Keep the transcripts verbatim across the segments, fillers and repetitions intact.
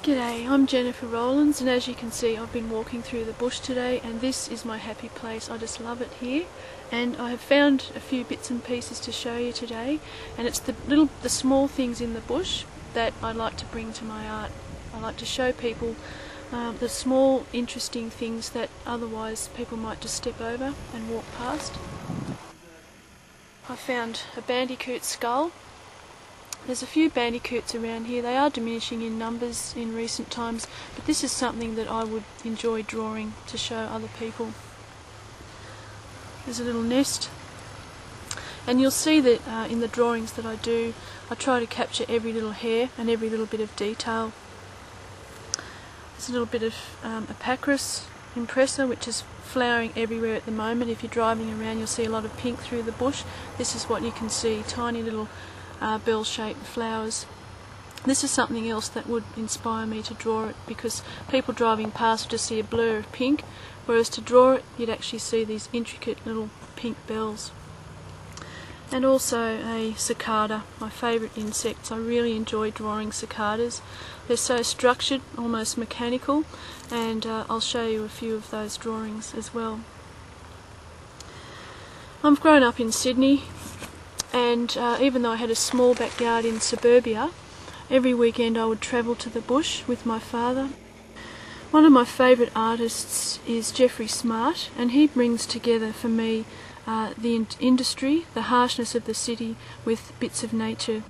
G'day, I'm Jennifer Rowlands, and as you can see I've been walking through the bush today, and this is my happy place. I just love it here, and I have found a few bits and pieces to show you today, and it's the little, the small things in the bush that I like to bring to my art. I like to show people um, the small interesting things that otherwise people might just step over and walk past. I found a bandicoot skull. There's a few bandicoots around here. They are diminishing in numbers in recent times, but this is something that I would enjoy drawing to show other people. There's a little nest, and you'll see that uh, in the drawings that I do, I try to capture every little hair and every little bit of detail. There's a little bit of um, Epacris impressa, which is flowering everywhere at the moment. If you're driving around, you'll see a lot of pink through the bush. This is what you can see, tiny little Uh, bell-shaped flowers. This is something else that would inspire me to draw it, because people driving past would just see a blur of pink, whereas to draw it you'd actually see these intricate little pink bells. And also a cicada, my favourite insects. I really enjoy drawing cicadas. They're so structured, almost mechanical, and uh, I'll show you a few of those drawings as well. I've grown up in Sydney, and uh, even though I had a small backyard in suburbia, every weekend I would travel to the bush with my father. One of my favourite artists is Geoffrey Smart, and he brings together for me uh, the in industry, the harshness of the city, with bits of nature.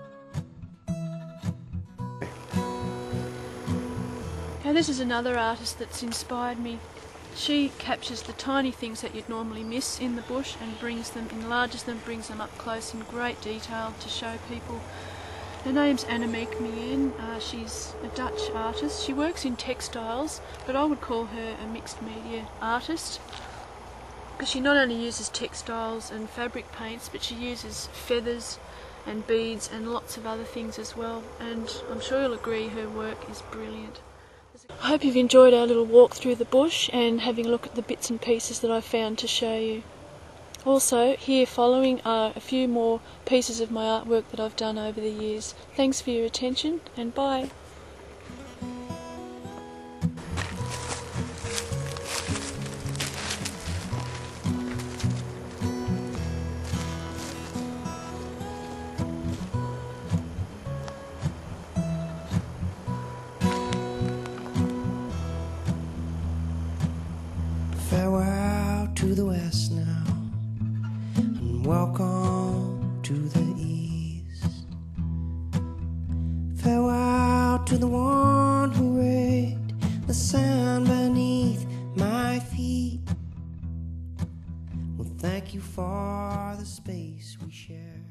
Now, this is another artist that's inspired me. She captures the tiny things that you'd normally miss in the bush and brings them, enlarges them, brings them up close in great detail to show people. Her name's Annemiek Mien. Uh, she's a Dutch artist. She works in textiles, but I would call her a mixed media artist, because she not only uses textiles and fabric paints, but she uses feathers and beads and lots of other things as well, and I'm sure you'll agree her work is brilliant. I hope you've enjoyed our little walk through the bush and having a look at the bits and pieces that I found to show you. Also, here following are a few more pieces of my artwork that I've done over the years. Thanks for your attention, and bye. Farewell to the west now, and welcome to the east. Farewell to the one who raked the sand beneath my feet. Well, thank you for the space we share.